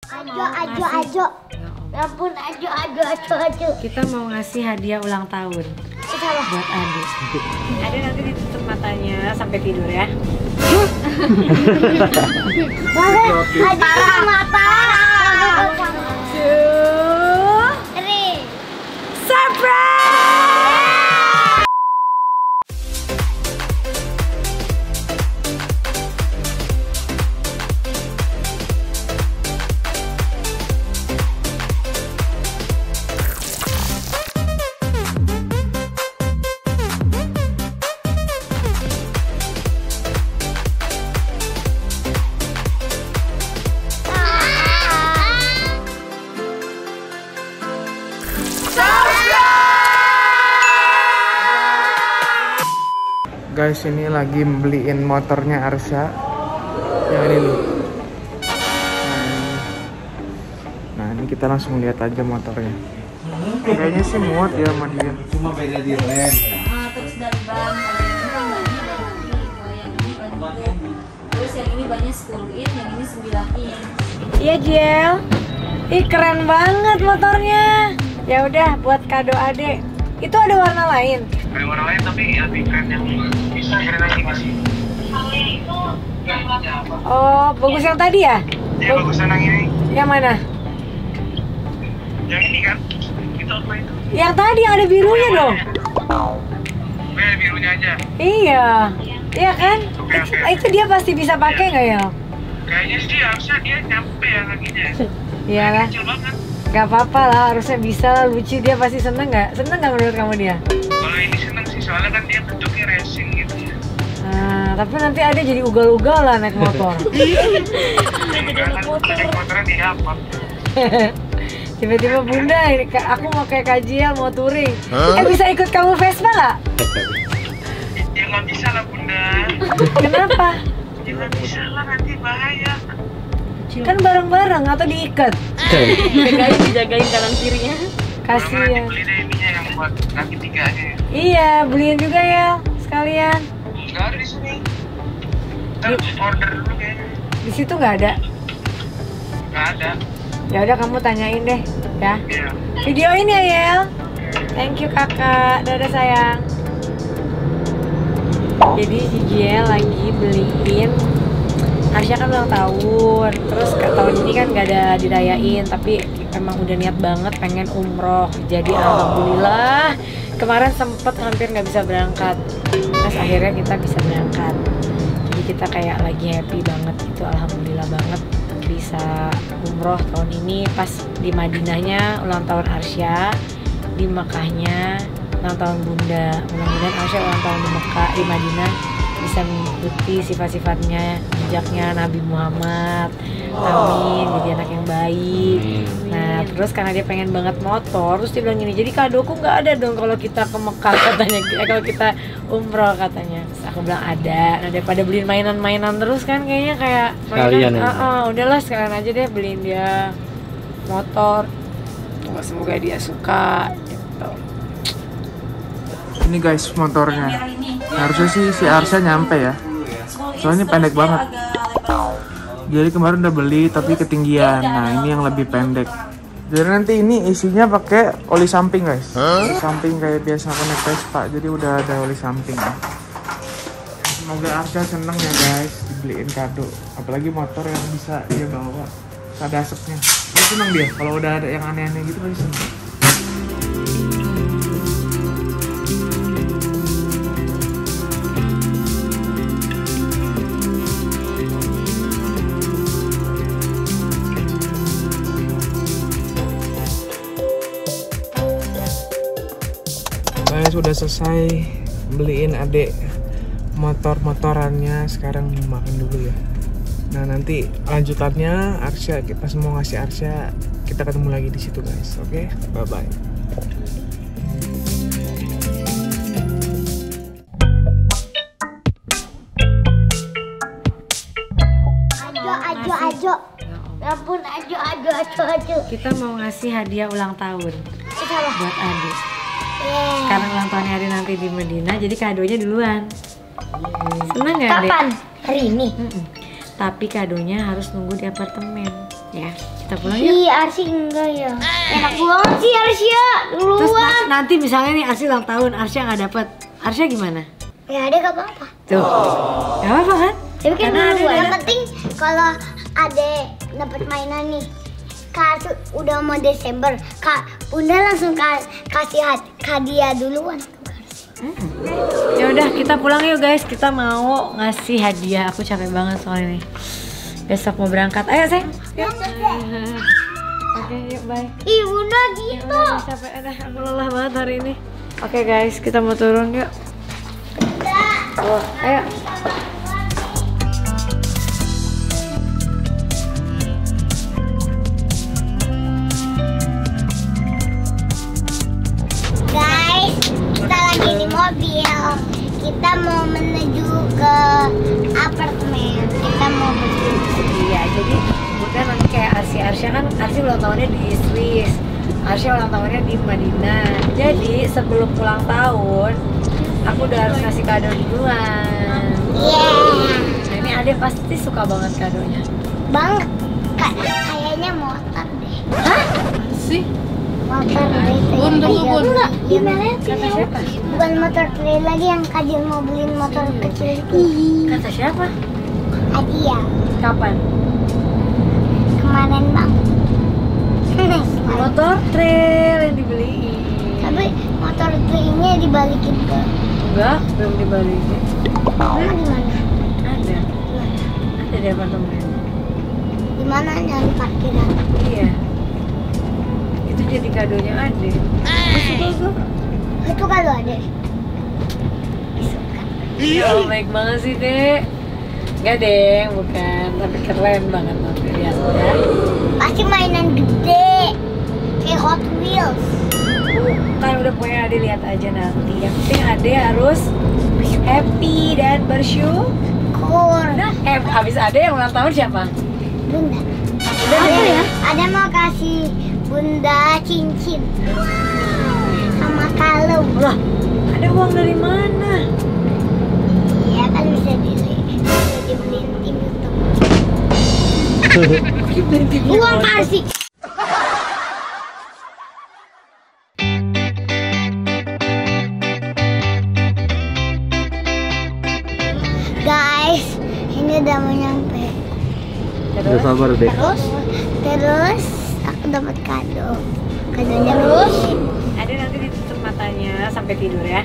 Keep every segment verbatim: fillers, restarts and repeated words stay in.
Ajo, ajo, ajo. Ampun, ajo, ajo, ajo, ajo. Kita mau ngasih hadiah ulang tahun buat Ade. Ade nanti ditutup matanya sampai tidur ya. Hadiah mata. Two, Three. surprise! Guys, ini lagi beliin motornya Arsya. Yang ini nih. Nah, ini. Nah, ini kita langsung lihat aja motornya. Kayaknya sih muat ya sama dia. Cuma beda di rem. Uh, terus dari ban, kalau yang ini bannya dari kalau yang ini ban terus yang ini bannya sepuluh in, yang ini sembilan in. Iya, Jel. Ih, keren banget motornya. Ya udah, buat kado Ade. Itu ada warna lain. Ada warna lain tapi lebih keren yang bisa keren lagi masih. Oh, bagus yang tadi ya? Ya bagusan yang ini. Yang mana? Yang ini kan. Itu apa itu? Yang tadi yang ada birunya dong. Bel birunya aja. Iya. Iya kan? Oke, Itu, oke. itu dia pasti bisa pakai nggak ya? Kayaknya sih harusnya dia nyampe ya kakinya. Iya lah. Kecil banget. Gak apa-apa lah, harusnya bisa lah, lucu. Dia pasti seneng nggak? Seneng nggak menurut kamu dia? Kalau ini seneng sih soalnya kan dia bentuknya racing gitu ya. Nah, tapi nanti ada jadi ugal-ugalan naik motor. Enggak kan naik motornya diapot. Tiba-tiba bunda, ini ka- aku mau kayak kajian mau touring. Eh bisa ikut kamu Vespa nggak? Ya nggak bisa lah bunda. Kenapa? Ya nggak bisa lah nanti bahaya. Kan bareng-bareng atau diikat? Jagain, dijagain kanan kirinya. Kasih Nanti ya. beli deh ininya yang buat kaki tiga aja ya. Iya, beliin juga ya sekalian. Nggak ada di sini. Ntar order dulu kayaknya. Di situ nggak ada. Nggak ada. Ya udah kamu tanyain deh, ya. Iya. Videoin ya, Yel. Thank you kakak. Dadah sayang. Jadi si Jiel lagi beliin. Arsya kan ulang tahun. Terus ke tahun ini kan gak ada dirayain, tapi emang udah niat banget pengen umroh. Jadi alhamdulillah kemarin sempet hampir nggak bisa berangkat. Terus akhirnya kita bisa berangkat. Jadi kita kayak lagi happy banget gitu, alhamdulillah banget bisa umroh tahun ini. Pas di Madinahnya ulang tahun Arsya, di Mekahnya ulang tahun bunda. Mudah-mudahan Arsya ulang tahun di Mekah, di Madinah bisa mengikuti sifat-sifatnya, jejaknya Nabi Muhammad. Amin, jadi anak yang baik. Nah terus karena dia pengen banget motor, terus dia bilang gini, jadi kadoku nggak ada dong kalau kita ke Mekah katanya, eh, kalau kita umroh katanya. Terus aku bilang ada. Nah daripada beliin mainan-mainan terus kan kayaknya kayak Sekalian mainan, aja. uh, uh, udahlah sekalian aja deh beliin dia motor. Tunggu, semoga dia suka gitu. Ini guys motornya. Harusnya sih si Arsya nyampe ya. Soalnya pendek banget. Jadi kemarin udah beli tapi ketinggian. Nah ini yang lebih pendek. Jadi nanti ini isinya pakai oli samping guys. Oli samping kayak biasa aku naik Vespa. Jadi udah ada oli samping. Semoga Arsya seneng ya guys dibeliin kado. Apalagi motor yang bisa dia bawa. Ada asapnya. Dia seneng dia. Kalau udah ada yang aneh-aneh gitu pasti seneng. Saya sudah selesai beliin adek motor-motorannya, sekarang makan dulu ya. Nah nanti lanjutannya Arsya, pas mau ngasih Arsya kita ketemu lagi di situ guys. Oke, bye bye. Ajo, ajo, ajo. Ampun, ajo, ajo, ajo, ajo. Kita mau ngasih hadiah ulang tahun Salah. buat Ade. Yeah. Karena ulang tahunnya hari nanti di Medina, jadi kadonya duluan. Seneng nggak, Dek? Kapan? Hari ini. Mm-mm. Tapi kadonya harus nunggu di apartemen, Ya, kita pulang yuk. Si Arsi enggak ya. Enak banget sih Arsya Terus duluan. na- nanti misalnya nih Arsy ulang tahun, Arsya nggak dapet, Arsya gimana? Ya ada gak apa-apa. Tuh, nggak apa-apa kan? Tapi kan Karena ada duluan. Yang ada- penting kalau ada dapat mainan nih. Kak Arsi udah mau Desember, Kak Bunda langsung ka- kasih had- hadiah duluan. Ya udah kita pulang yuk guys, kita mau ngasih hadiah. Aku capek banget soalnya nih. Besok mau berangkat. Ayo sayang. Yuk. Oke yuk bye. Ih Bunda gitu. Udah, capek udah, aku lelah banget hari ini. Oke guys, kita mau turun yuk. Oh, ayo. Guys, kita lagi di mobil. Kita mau menuju ke apartemen. Kita mau bersih. Iya, jadi bukan nanti kayak Arsy. Arsya kan, Arsy ulang tahunnya di Swiss, Arsya ulang tahunnya di Madinah. Jadi sebelum ulang tahun, aku udah harus ngasih kado duluan. Yeah. Nah ini Ade pasti suka banget kadonya. Bang, ka- kayaknya motor deh. Hah? Sih? Motor deh. Bun, tunggu, Bun. Enggak, gimana sih? Kata siapa? Bukan motor trail lagi yang Kajil mau beliin motor kecil itu. Kata siapa? Hadiah Kapan? kemarin bang. Motor trail yang dibeliin. Tapi motor trailnya dibalikin ke Enggak, belum dibalikin. mana di mana? Ada. Ada di apartemen. Di mana nyari parkiran? Iya. Itu jadi kadonya Ade. Suka gue. Itu kalau ada. Ya, baik banget sih, Dek. Enggak, Deng, bukan. Tapi keren banget nanti lihat ya. Pasti mainan gede kayak Hot Wheels. Kan udah pokoknya Ade lihat aja nanti. Yang penting Ade harus happy dan bersyukur. Nah, eh, habis Ade yang ulang tahun siapa? Bunda. Udah Ada deh. ya? Ada mau kasih Bunda cincin sama kalung. Lah, ada uang dari mana? Iya kan bisa dibeli, bisa dibeliin tim YouTube. Uang kasih. Guys, ini udah mau nyampe. Udah sabar deh. Terus, terus aku dapat kado. Kadonya terus. Ade nanti ditutup matanya sampai tidur ya.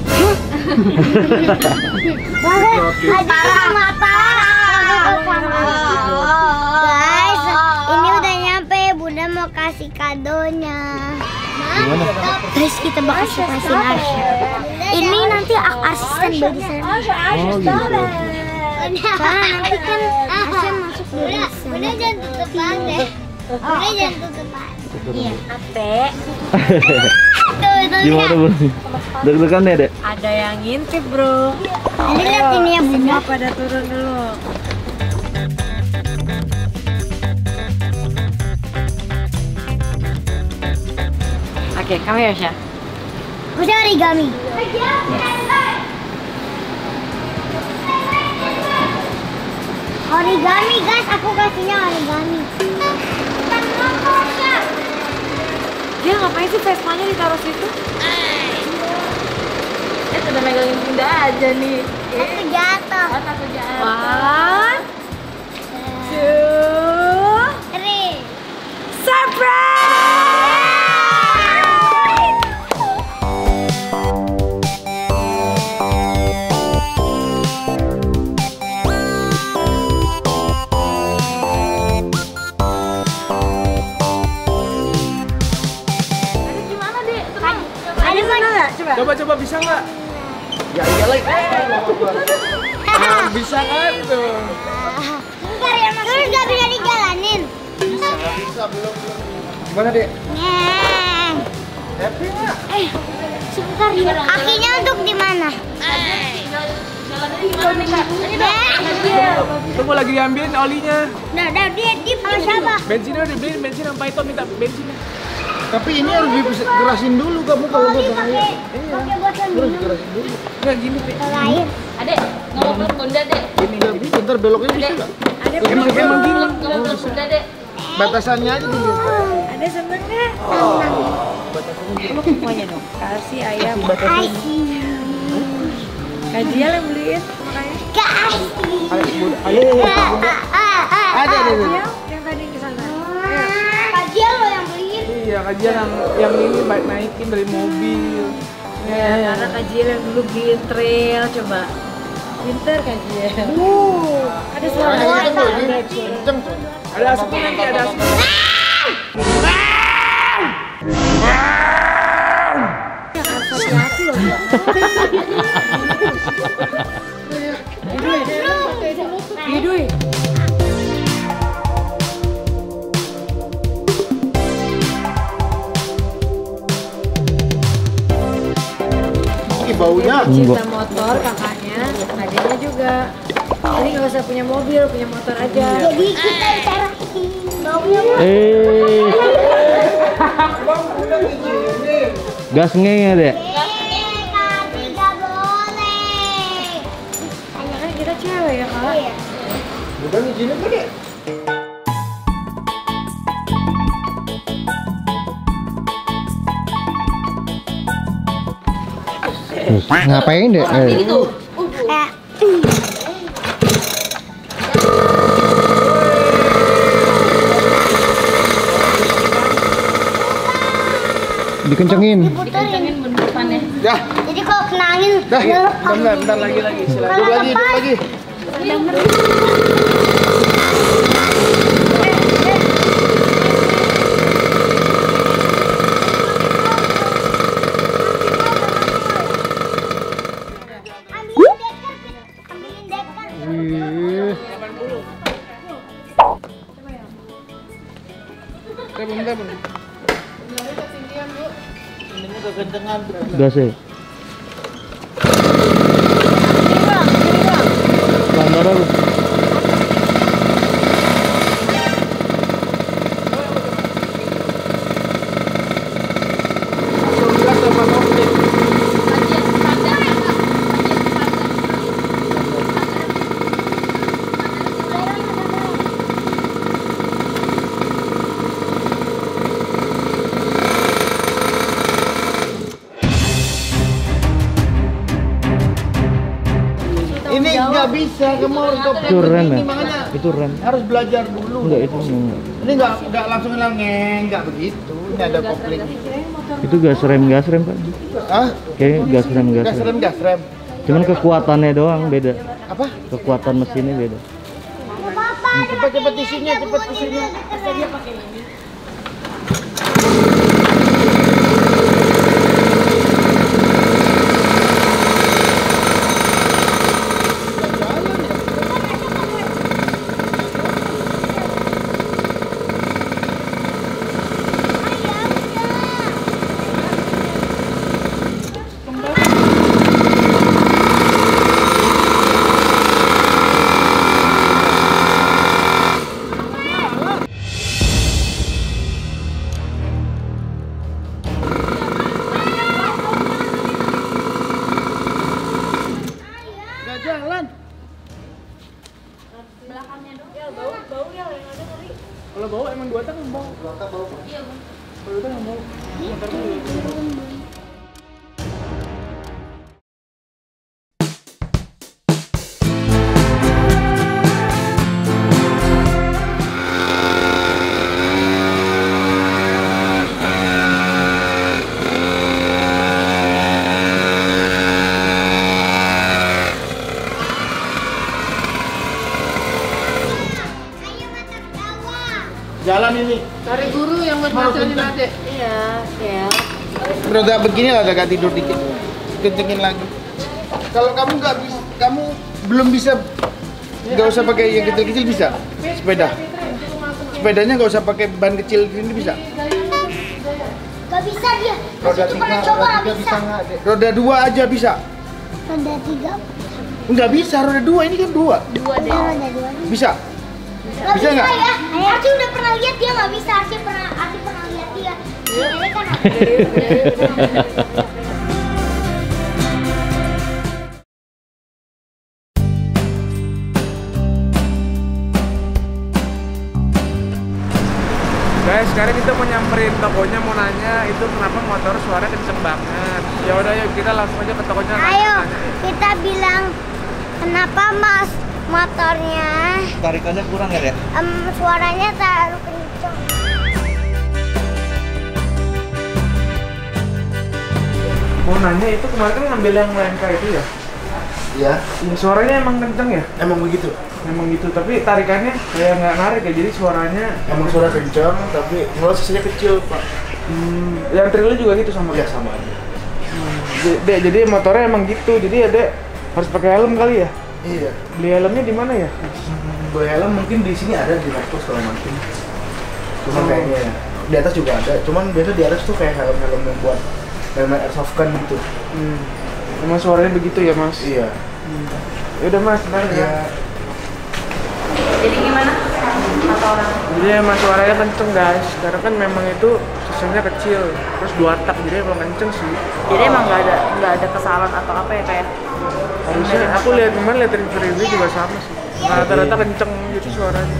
Ada mata. Guys, ini udah nyampe. Bunda mau kasih kadonya. Gimana? Guys, kita bakal surprisein Arsya. Ini nanti aku asisten beli sana. Oh gitu. Soalnya nanti kan Arsya masuk dulu. Bunda jangan tutupan deh. Bunda jangan tutupan. Iya. Ate, Tuh, itu Gimana bro? Deg-degan ya dek? ada yang ngintip bro. Ini lihat ini ya Bunda. Semua pada turun dulu. Oke, kamu ya Syah? Aku sih origami. Origami guys, aku kasihnya origami. Dia ngapain sih Vespa-nya ditaruh situ? Eh, udah megangin bunda aja nih. Aku jatuh. Aku jahat. One, two, Three. surprise! Ada mau Coba. Coba coba bisa nggak? Ya iyalah. Nah, bisa kan tuh? Bentar ya mas. Terus nggak bisa dijalanin. Gimana dek? Neng. Happy nggak? Eh, sebentar ya. Kakinya untuk di mana? Tunggu lagi diambilin olinya. Nah, nah dia dia sama siapa? Bensinnya udah dibeliin, bensin sama itu minta bensinnya. Tapi ini harus digerasin dulu kamu kalau Oh, nggak dia bahaya. pakai pakai bosan Harus minum. digerasin dulu. Nggak gini dek. Lain. Adek, ngomong peluk bunda dek. Ini nggak bisa, ntar beloknya bisa nggak? Ada Emang emang gini. Ngomong peluk bunda dek. Batasannya aja dulu. Ada seneng nggak? Lu semuanya dong. Kasih ayam. Kasih. Kajian yang beliin makanya. Kasih. Ayo, Ah, ah, ah. ada ada. Kajian yang tadi kesana. Kajian lo yang beliin. Iya, kajian yang yang ini baik naikin dari mobil. Ya, karena kajian yang dulu beliin trail coba. Pinter kajian. Uh. Ada suara Ayo, apa? kenceng, Bu. Kenceng. Ada asapnya nanti, ada asap. Hati-hati loh. Idui. Ini baunya. Cinta motor kakaknya, adiknya juga. Jadi nggak usah punya mobil, punya motor aja. Jadi kita iterasin baunya. Eh, gas ngenge deh. Eh, Kak, tidak boleh. Kan kita cewek ya kak. Iya. Bukan izinin kan ya? Ngapain deh? Eh. Eh, Dikencengin. puterin. Dah, Jadi kalau kena angin, dah. nyelep kamu. Bentar, bentar lagi lagi. Silakan. Duduk lagi, duduk lagi. Ambilin deker, ambilin deker. Wih. Bentar, bentar, bentar. Gas ya. Bandar lu. Ini nggak bisa, kamu harus kopling Itu rem begini, ya? makanya Itu rem. harus belajar dulu. Enggak itu enggak. Ini nggak nggak langsung hilang ngeng, nggak begitu. Ini ada kopling. Itu gas rem gas rem Pak. Ah, Kayak gas rem gas gas rem. rem, gas rem. Cuman kekuatannya doang beda. Apa? Kekuatan mesinnya beda. Cepat cepat isinya, cepat isinya. Nggak jalan. Kalau bau emang dua tak bau. Dua tak bau. Iya, Bang. Kalau dua tak bau. Jalan ini. Cari guru yang buat Mau ngajarin kenceng. adek. Iya, ya. Roda begini lah, agak tidur dikit. Kencengin lagi. Kalau kamu nggak bisa, kamu belum bisa, nggak usah pakai yang kecil-kecil bisa. Sepeda. Sepedanya nggak usah pakai ban kecil ini bisa. Gak bisa dia. Roda Itu tiga, pernah coba roda gak tiga bisa. bisa nggak? Dek? Roda dua aja bisa. Roda tiga. Nggak bisa, roda dua ini kan dua. Dua deh. Roda dua. Bisa. Gak Bisa bisa, nggak? ya. Arci udah pernah lihat dia nggak bisa. Arci pernah, Arci pernah lihat dia. Ini kan. sekarang kita mau nyamperin tokonya, mau nanya itu kenapa motor suara kenceng banget. Ya udah yuk kita langsung aja ke tokonya. Ayo, nanya. kita bilang kenapa mas motornya Tarikannya kurang ya, Dek? em, suaranya terlalu kencang. Mau nanya itu kemarin kan ngambil yang Lenka itu ya? Iya, Ya, suaranya emang kenceng ya? emang begitu. Emang gitu, tapi tarikannya kayak nggak narik ya, jadi suaranya Emang suara kencang, tapi malah sisinya kecil, Pak. hmm, yang trilnya juga gitu sama. Iya, sama aja. J- Dek, jadi motornya emang gitu, jadi ya Dek harus pakai helm kali ya? Iya. Beli helmnya di mana ya? Bawa helm mungkin di sini ada di Marcos kalau mungkin. Cuman Oh. kayaknya ya. Di atas juga ada, cuman biasa di atas tuh kayak helm-helm yang buat helm airsoft gun gitu. Hmm. Emang suaranya begitu ya mas? Iya. Ya udah mas, ntar ya. Iya. Jadi gimana? Kata orang. Jadi emang suaranya kenceng guys, karena kan memang itu sistemnya kecil, terus dua tak, jadi emang kenceng sih. Jadi emang nggak ada nggak ada kesalahan atau apa ya kayak? Harusnya aku lihat kemarin lihat review juga sama sih. Nah, rata-rata kenceng gitu suaranya.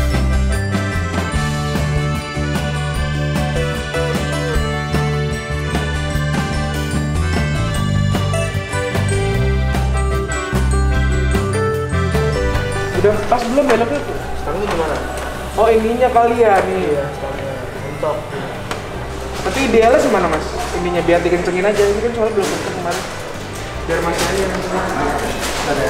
Udah pas belum beloknya tuh? Sekarang ini gimana? Oh ininya kali ya nih. Iya, sekarang mentok. Tapi idealnya sih mana mas? Ininya biar dikencengin aja, ini kan soalnya belum kenceng kemarin. Biar mas aja yang kencengin. Ada.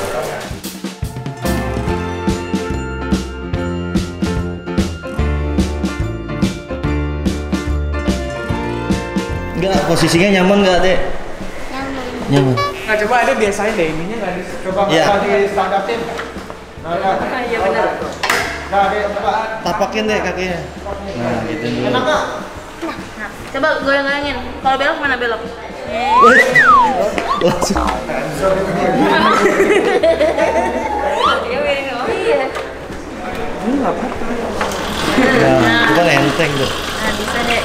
Enggak, posisinya nyaman nggak, Dek? Nyaman. Nah coba ada biasain deh, ininya nggak ada. Coba Iya. kalau di stand upin. Nah, nah. Iya benar. Nah, deh, coba. Tapakin deh kakinya. Nah, gitu dulu. Enak nggak? Coba goyang-goyangin. Kalau belok mana belok? Langsung. Iya. Ini nggak apa-apa. Nah, itu kan enteng tuh. Nah bisa deh.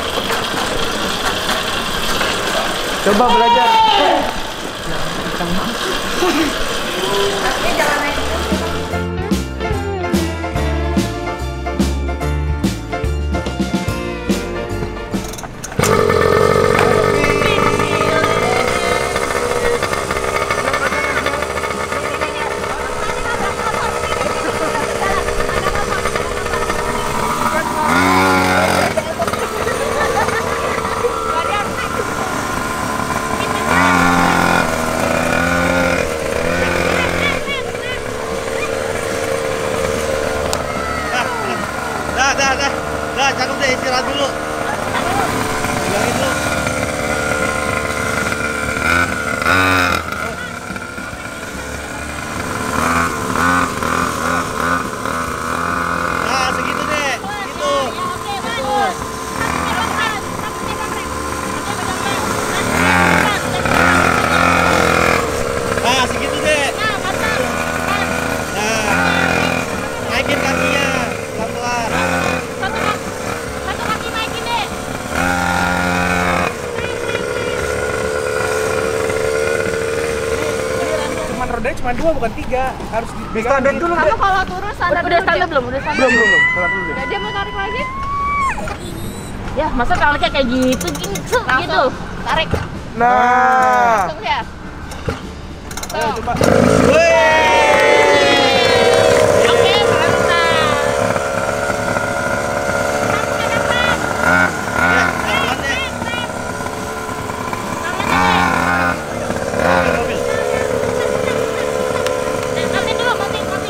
Coba belajar. Dah, dah, dah. Dah, cakep deh, istirahat dulu. Pegangin dulu. Nah, segitu deh. Gitu. Nah, segitu deh. Nah, naikin kakinya. Pelan-pelan. Cuman rodanya cuma dua bukan tiga, harus di standar dulu deh. Kamu kalau turun standar Udah dulu, standar Dek. belum? Udah standar. Belum belum belum, pelan dulu deh. Ya, dia mau tarik lagi. Ya masa kalau kayak kayak gitu gini tuh gitu. Tarik. Nah, Langsung ya. ayo coba. Oke, mantap. Mati dulu, mati, mati.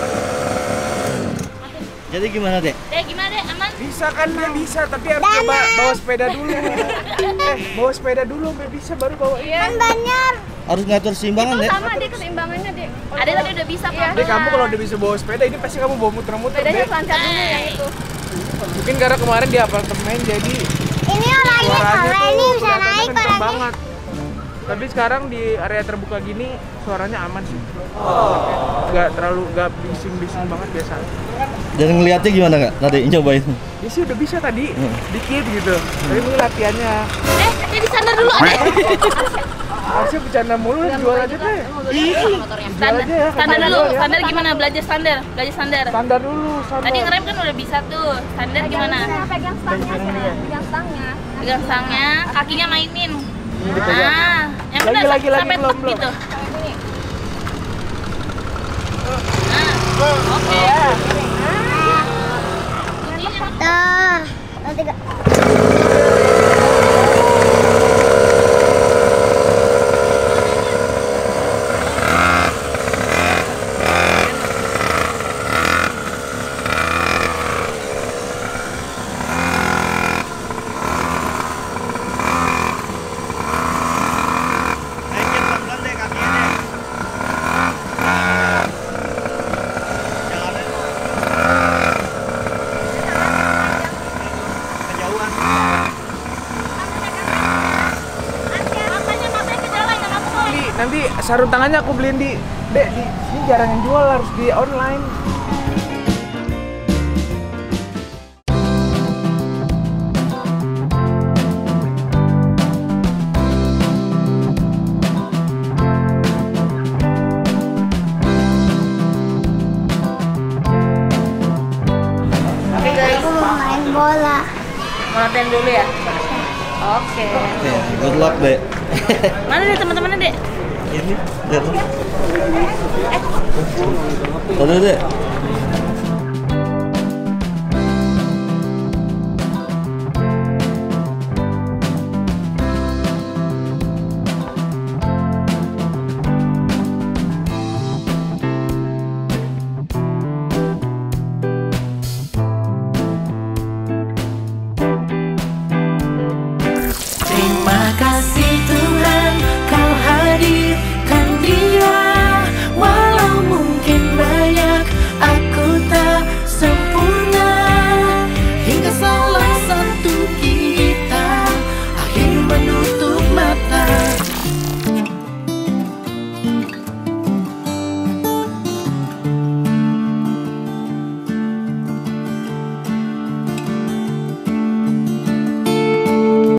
Jadi gimana, Dek? Dek, gimana dek? Aman? Bisa kan dia bisa, tapi harus coba bawa sepeda dulu. Eh, bawa sepeda dulu, biar bisa baru bawa ini. Iya. Kan banyak. Harus ngatur seimbangan, Itu Dek. sama dek keseimbangannya dek. Ada tadi udah bisa kok. Dek, kamu kalau udah bisa bawa sepeda, ini pasti kamu bawa muter-muter. Bedanya Dek. pelancar dulu yang itu. Mungkin karena kemarin di apartemen, jadi Ini orangnya suaranya kalau tuh ini bisa kelihatannya naik kenceng orangnya. banget. Tapi sekarang di area terbuka gini, suaranya aman sih. Gak terlalu, gak bising-bising banget biasa. Dan ngeliatnya gimana nggak? Tadi cobain. Dia sih udah bisa tadi, dikit gitu. Tapi mungkin latihannya. Eh, jadi standar dulu adek. Arsya bercanda mulu, jual aja deh. Standar, aja ya, standar jual dulu. ya. Standar gimana? Belajar standar. Belajar standar. Standar dulu, standar. Tadi ngerem kan udah bisa tuh. Standar gimana? Pegang stangnya, pegang stangnya. Pegang stangnya, kakinya mainin. Ini dipegang. Nah, yang Lagi, benar lagi, lagi, sampai belum, tek belum. gitu. Nah, oke. Dah. Nanti kak. Naikin pelan-pelan deh kakinya deh. Jalannya kejauhan. Makanya makanya ke jalan yang aku mau. Beli, nanti sarung tangannya aku beliin di Dek, di sini jarang yang jual, harus di online. Aku mau main bola. Mau latihan dulu ya? Oke. Ya, good luck, Dek. Mana deh teman-temannya, Dek? Ini, lihat tuh. Tuh, Dek.